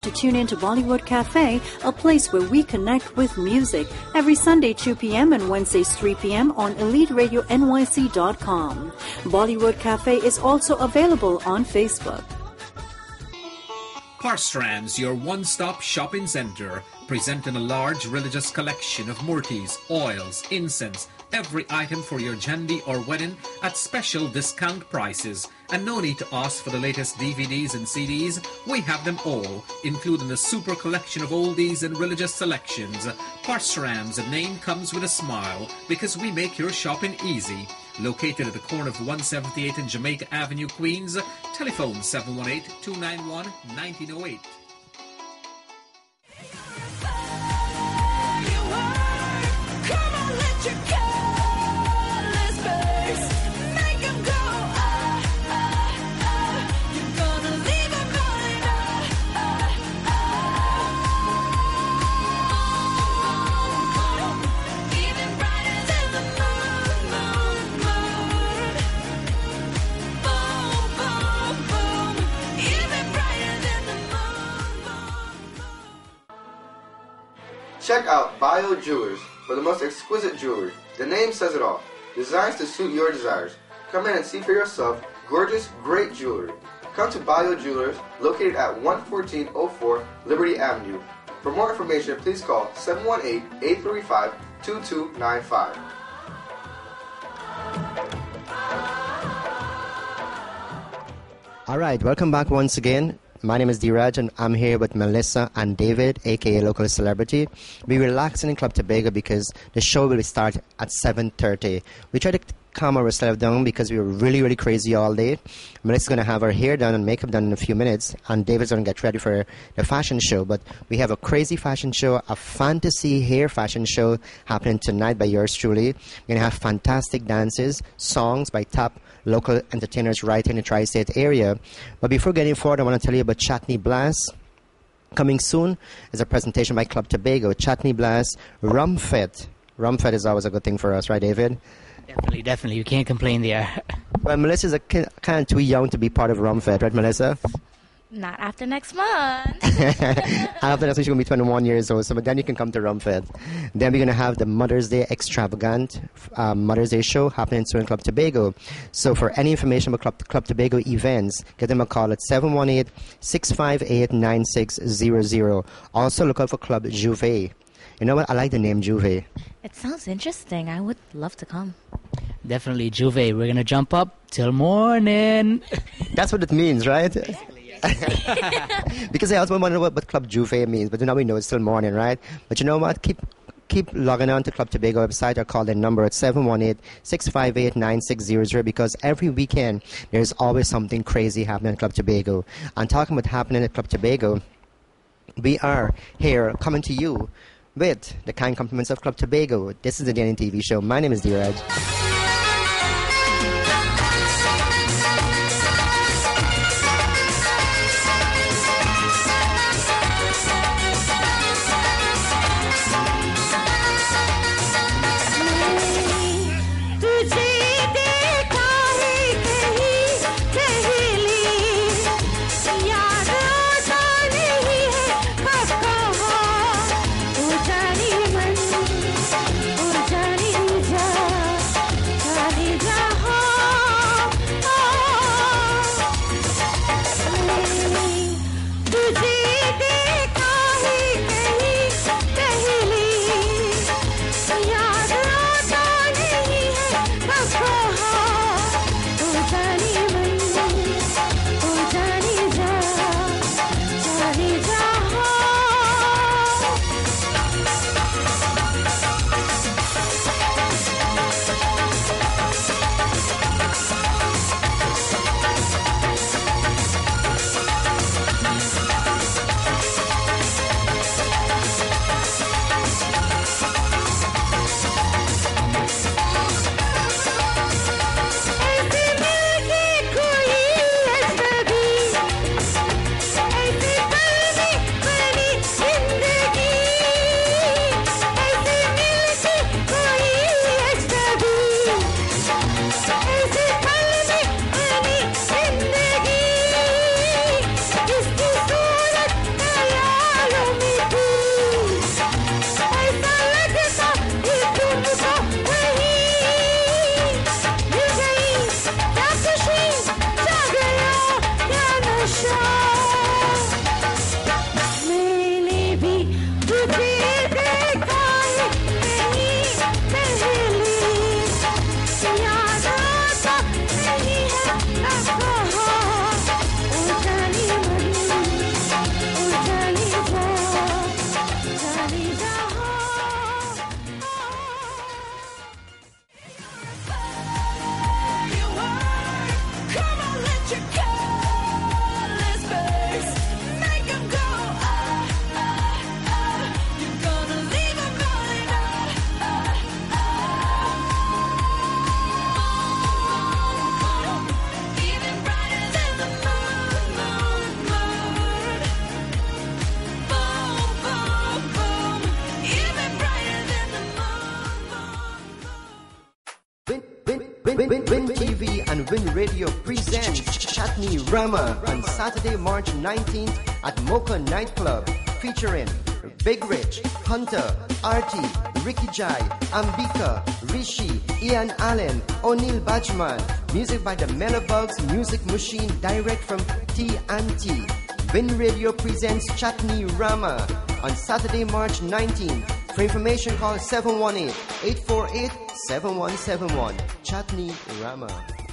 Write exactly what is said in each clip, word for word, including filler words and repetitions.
to tune in to Bollywood Cafe, a place where we connect with music. Every Sunday two p.m. and Wednesdays three p.m. on elite radio N Y C dot com. Bollywood Cafe is also available on Facebook. Parsrams, your one-stop shopping centre, presenting a large religious collection of murtis, oils, incense, every item for your jandi or wedding at special discount prices. And no need to ask for the latest D V Ds and C Ds. We have them all, including a super collection of oldies and religious selections. Parsrams, the name comes with a smile because we make your shopping easy. Located at the corner of one seventy-eight and Jamaica Avenue, Queens. Telephone seven one eight, two nine one, one nine zero eight. Check out Bio Jewelers for the most exquisite jewelry. The name says it all. Designs to suit your desires. Come in and see for yourself gorgeous, great jewelry. Come to Bio Jewelers, located at one fourteen oh four Liberty Avenue. For more information, please call seven one eight, eight three five, two two nine five. All right, welcome back once again. My name is Dheeraj and I'm here with Melissa and David, aka Local Celebrity. We're relaxing in Club Tobago because the show will start at seven thirty. We try to calm ourselves down because we were really, really crazy all day. Melissa's going to have her hair done and makeup done in a few minutes, and David's going to get ready for the fashion show. But we have a crazy fashion show, a fantasy hair fashion show happening tonight by yours truly. We're going to have fantastic dances, songs by top local entertainers right in the tri-state area. But before getting forward, I want to tell you about Chatney Blast. Coming soon is a presentation by Club Tobago. Chatney Blast, Rumfet. Rumfet is always a good thing for us, right, David? Definitely, definitely. You can't complain there. Well, Melissa's a kind of too young to be part of Rumfet, right, Melissa? Not after next month. After next month, she's going to be twenty-one years old, so but then you can come to Rumfet. Then we're going to have the Mother's Day Extravagant um, Mother's Day show happening soon in Club Tobago. So for any information about Club, Club Tobago events, give them a call at seven one eight, six five eight, nine six zero zero. Also look out for Club Juve. You know what? I like the name Juve. It sounds interesting. I would love to come. Definitely, Juve. We're going to jump up till morning. That's what it means, right? Because I also wonder what, what Club Juve means, but now we know it's still morning, right? But you know what? Keep keep logging on to Club Tobago website or call their number at seven one eight, six five eight, nine six zero zero because every weekend there's always something crazy happening at Club Tobago. And talking about happening at Club Tobago, we are here coming to you with the kind compliments of Club Tobago. This is the D N T V show. My name is Dheeraj. Win, Win T V and Win Radio presents Chatney Rama on Saturday, March nineteenth at Mocha Nightclub, featuring Big Rich, Hunter, Artie, Ricky Jai, Ambika, Rishi, Ian Allen, O'Neil Bajman. Music by the Melobugs Music Machine, direct from T and T. Win Radio presents Chatney Rama on Saturday, March nineteenth. For information, call seven one eight, eight four eight, seven one seven one. Chatney Rama.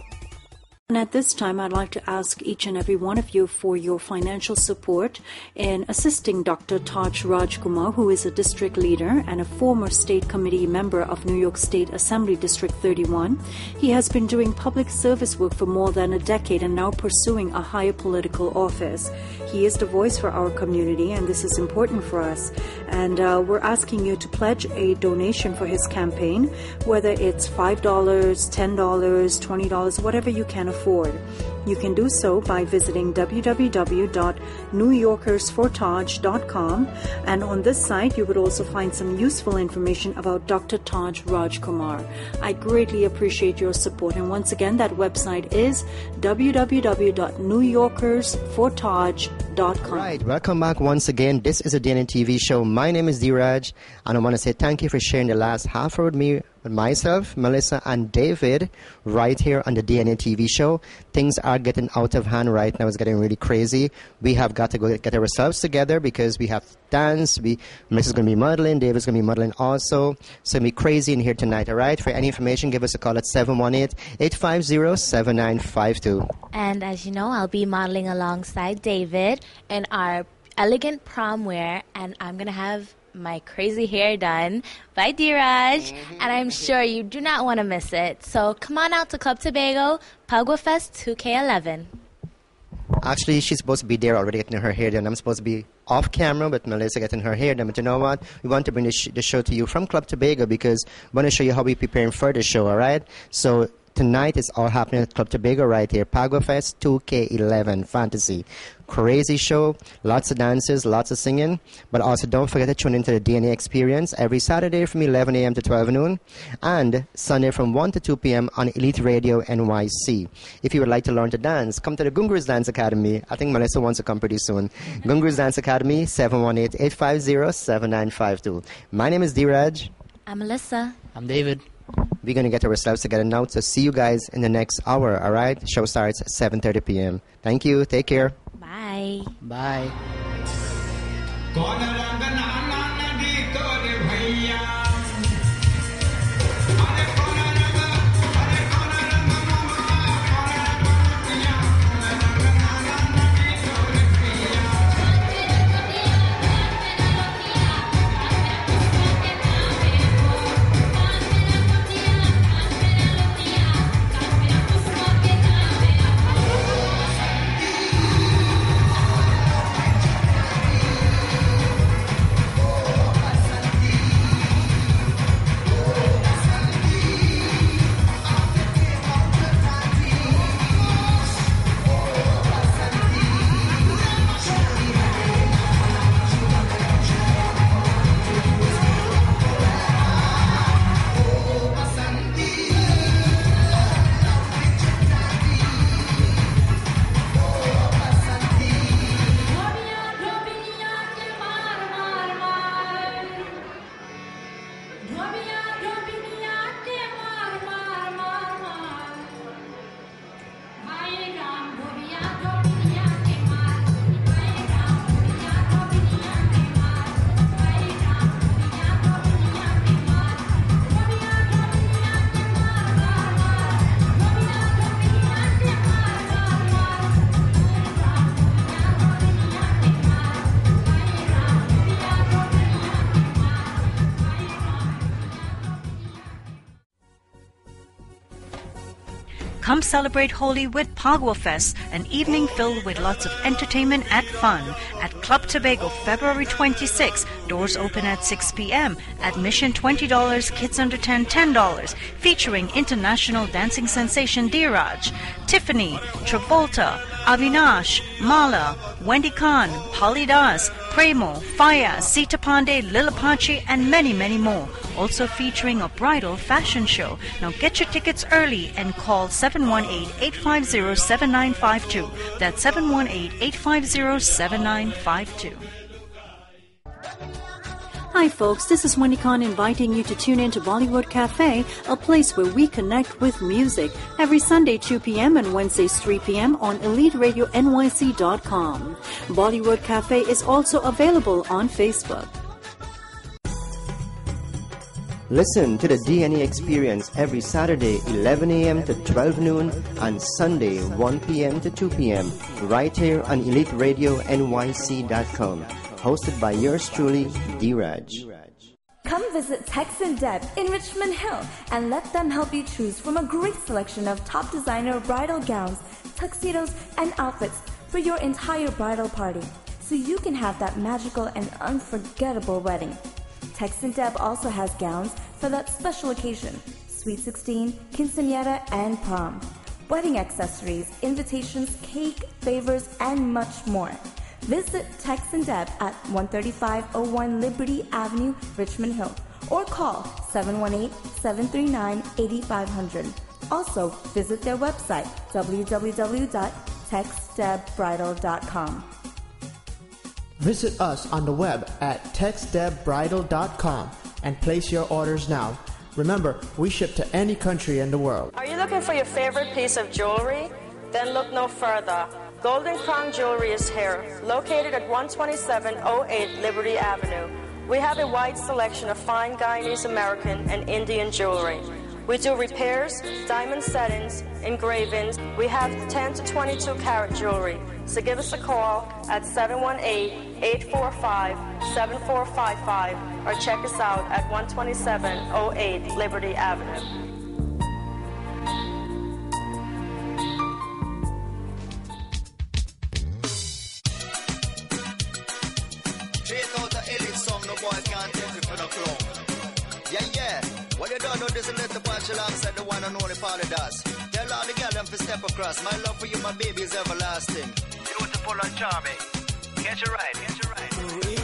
And at this time, I'd like to ask each and every one of you for your financial support in assisting Doctor Taj Rajkumar, who is a district leader and a former state committee member of New York State Assembly District thirty-one. He has been doing public service work for more than a decade and now pursuing a higher political office. He is the voice for our community, and this is important for us. And uh, we're asking you to pledge a donation for his campaign, whether it's five dollars, ten dollars, twenty dollars, whatever you can afford. You can do so by visiting w w w dot new yorkers for taj dot com, and on this site you would also find some useful information about Doctor Taj Rajkumar. I greatly appreciate your support, and once again that website is w w w dot new yorkers for taj dot com. Right, welcome back once again. This is a D N A T V show. My name is Dheeraj, and I want to say thank you for sharing the last half hour with me, with myself, Melissa, and David, right here on the D N A T V show. Things are getting out of hand right now. It's getting really crazy. We have got to go get ourselves together because we have to dance. We, Melissa's going to be modeling. David's going to be modeling also. So it's going to be crazy in here tonight, all right? For any information, give us a call at seven one eight, eight five zero, seven nine five two. And as you know, I'll be modeling alongside David in our elegant prom wear, and I'm going to have my crazy hair done by Dheeraj, and I'm sure you do not want to miss it. So come on out to Club Tobago, Pagua Fest two K eleven. Actually, she's supposed to be there already getting her hair done. I'm supposed to be off camera with Melissa getting her hair done. But you know what? We want to bring the, sh- the show to you from Club Tobago because we want to show you how we're preparing for the show, all right? So tonight it's all happening at Club Tobago right here. Pagua Fest two K eleven Fantasy. Crazy show, lots of dances, lots of singing, but also don't forget to tune into the D N A Experience every Saturday from eleven a.m. to twelve noon and Sunday from one to two p.m. on Elite Radio N Y C. If you would like to learn to dance, come to the Gungur's Dance Academy. I think Melissa wants to come pretty soon. Gungur's Dance Academy, seven one eight, eight five zero, seven nine five two. My name is Dheeraj. I'm Melissa. I'm David. We're going to get ourselves together now, so see you guys in the next hour, all right? Show starts at seven thirty p.m. Thank you. Take care. Bye. Bye. Come celebrate Holi with Pagua Fest, an evening filled with lots of entertainment and fun at Club Tobago, February twenty-sixth. Doors open at six p.m. Admission twenty dollars, kids under ten, ten dollars. Featuring international dancing sensation Dheeraj. Tiffany, Travolta, Avinash, Mala, Wendy Khan, Polly Das, Premo, Faya, Sita Pandey, Lil Apache, and many, many more. Also featuring a bridal fashion show. Now get your tickets early and call seven one eight, eight five zero, seven nine five two. That's seven one eight, eight five zero, seven nine five two. Hi folks, this is Wendy Khan inviting you to tune in to Bollywood Cafe, a place where we connect with music, every Sunday two p.m. and Wednesdays three p.m. on elite radio N Y C dot com. Bollywood Cafe is also available on Facebook. Listen to the D N E Experience every Saturday eleven a.m. to twelve noon and Sunday one p.m. to two p.m. right here on elite radio N Y C dot com. Hosted by yours truly, D-Raj. Come visit Tex and Deb in Richmond Hill and let them help you choose from a great selection of top designer bridal gowns, tuxedos, and outfits for your entire bridal party, so you can have that magical and unforgettable wedding. Tex and Deb also has gowns for that special occasion, Sweet sixteen, Quinceañera, and prom, wedding accessories, invitations, cake, favors, and much more. Visit Tex and Deb at one thirty-five oh one Liberty Avenue, Richmond Hill, or call seven one eight, seven three nine, eight five zero zero. Also, visit their website, w w w dot tex deb bridal dot com. Visit us on the web at tex deb bridal dot com and place your orders now. Remember, we ship to any country in the world. Are you looking for your favorite piece of jewelry? Then look no further. Golden Crown Jewelry is here, located at one twenty-seven oh eight Liberty Avenue. We have a wide selection of fine Guyanese American and Indian jewelry. We do repairs, diamond settings, engravings. We have ten to twenty-two karat jewelry. So give us a call at seven one eight, eight four five, seven four five five or check us out at one twenty-seven oh eight Liberty Avenue. Yeah, yeah. What you don't know, this is little bunch alongside the one and only Polly Das. Tell all the girls them to step across. My love for you, my baby, is everlasting. Beautiful and charming. Get you right, get you right.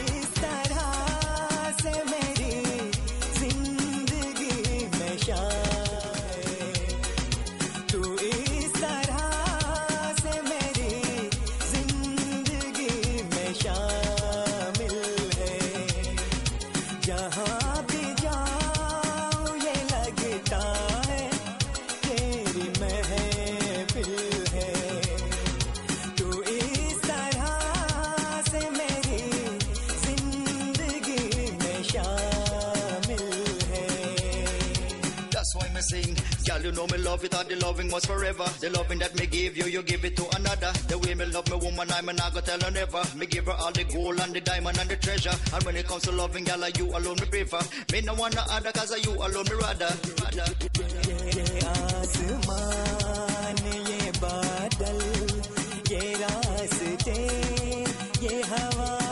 Girl, you know me love it, and the loving was forever. The loving that me give you, you give it to another. The way me love me woman, I'm not gonna tell her never. Me give her all the gold and the diamond and the treasure. And when it comes to loving, girl, you alone me prefer. Me no want no other, cause you alone me rather. rather. Ye aasmaan, ye baadal, ye raaste, ye hawa.